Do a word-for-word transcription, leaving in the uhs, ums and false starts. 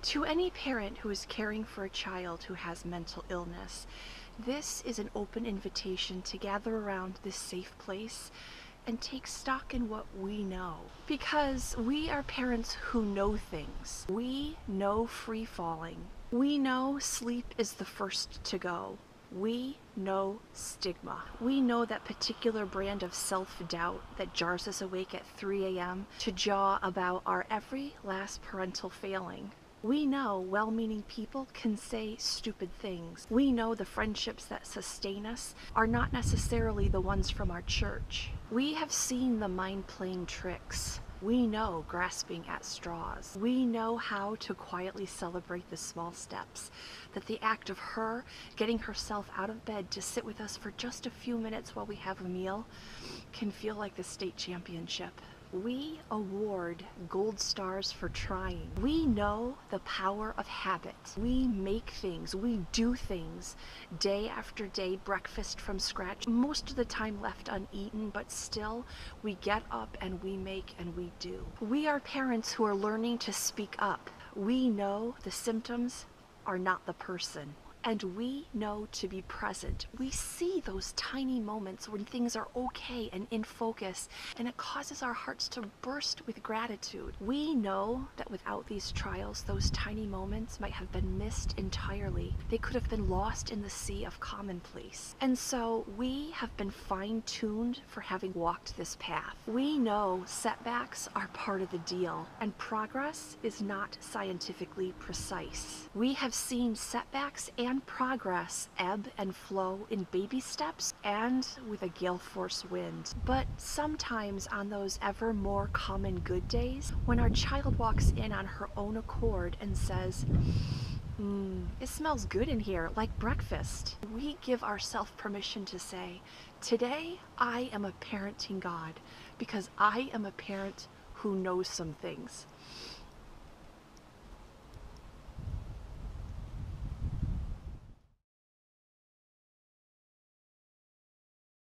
To any parent who is caring for a child who has mental illness, this is an open invitation to gather around this safe place and take stock in what we know. Because we are parents who know things. We know free falling. We know sleep is the first to go. We know stigma. We know that particular brand of self-doubt that jars us awake at three a m to jaw about our every last parental failing. We know well-meaning people can say stupid things. We know the friendships that sustain us are not necessarily the ones from our church. We have seen the mind playing tricks. We know grasping at straws. We know how to quietly celebrate the small steps, that the act of her getting herself out of bed to sit with us for just a few minutes while we have a meal can feel like the state championship. We award gold stars for trying. We know the power of habit. We make things, we do things day after day, breakfast from scratch, most of the time left uneaten, but still we get up and we make and we do. We are parents who are learning to speak up. We know the symptoms are not the person. And we know to be present. We see those tiny moments when things are okay and in focus, and it causes our hearts to burst with gratitude. We know that without these trials, those tiny moments might have been missed entirely. They could have been lost in the sea of commonplace. And so we have been fine-tuned for having walked this path. We know setbacks are part of the deal, and progress is not scientifically precise. We have seen setbacks and progress ebb and flow in baby steps and with a gale force wind. But sometimes on those ever more common good days, when our child walks in on her own accord and says, Mmm, it smells good in here, like breakfast, we give ourselves permission to say, today I am a parenting God because I am a parent who knows some things.